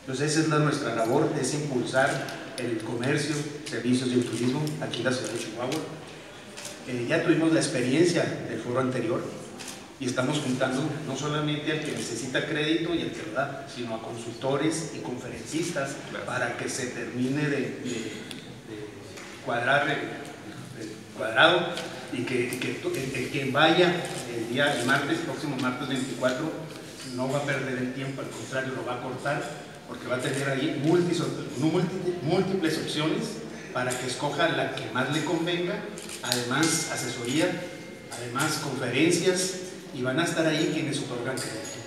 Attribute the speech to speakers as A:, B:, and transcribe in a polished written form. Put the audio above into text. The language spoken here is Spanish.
A: Entonces esa es nuestra labor, es impulsar el comercio, servicios y el turismo aquí en la ciudad de Chihuahua. Ya tuvimos la experiencia del foro anterior y estamos juntando no solamente al que necesita crédito y al que lo da, sino a consultores y conferencistas, claro, para que se termine de cuadrar el cuadrado y que quien vaya el martes, próximo martes 24, no va a perder el tiempo, al contrario, lo va a cortar, porque va a tener ahí múltiples opciones para que escoja la que más le convenga, además asesoría, además conferencias, y van a estar ahí quienes otorgan crédito.